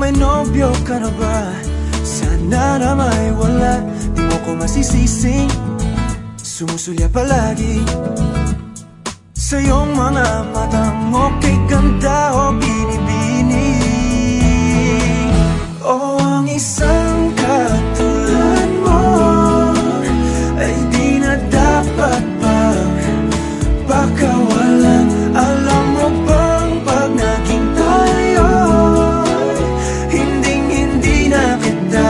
may nobyo ka na ba? Sana na may wala, di mo ko masisising sumusulya palagi sa iyong mga matang okay ganda o binibini. O ang isang katulad mo ay di na dapat bang pakawalan. Alam mo bang pag naging tayo, hinding-hindi na kita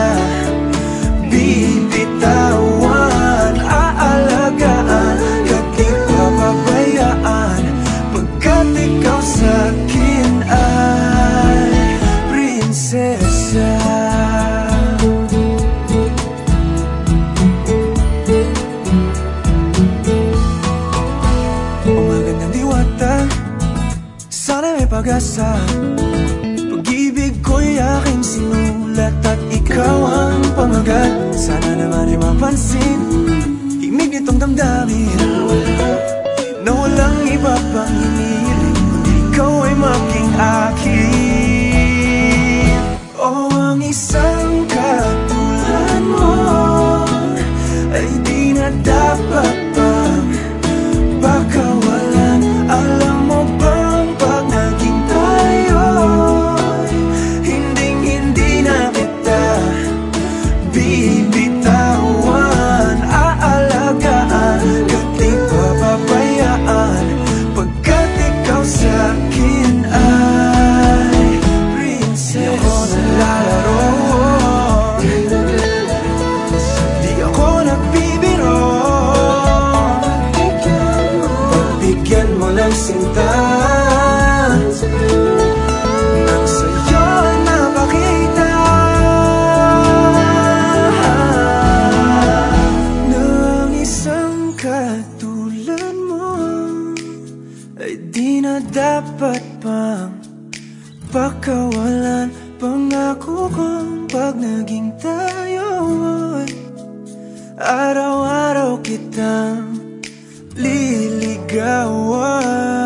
bibitawan. Aalagaan ka di papabayaan, pagkat ikaw sa'kin ay prinsesa. Sana may pag-asa, pag-ibig ko'y aking sinulat at ikaw ang pamagat. Sana naman ay mapansin himig nitong damdamin na walang iba pang hinihiling kundi ikaw ay maging akin. O ang isang katulad mo ay di na dapat pang pakawalan. Alam mo ba bibitawan, aalagaan ka di papabayaan, pagkat ikaw sa'kin ay prinsesa. Di ako naglalaro, di ako nagbibiro, pagbigyan mo lang sinta nang sa'yo napakita. Katulad mo ay di na dapat pang pakawalan. Pangako kong pag naging tayo ay araw-araw kitang liligawan.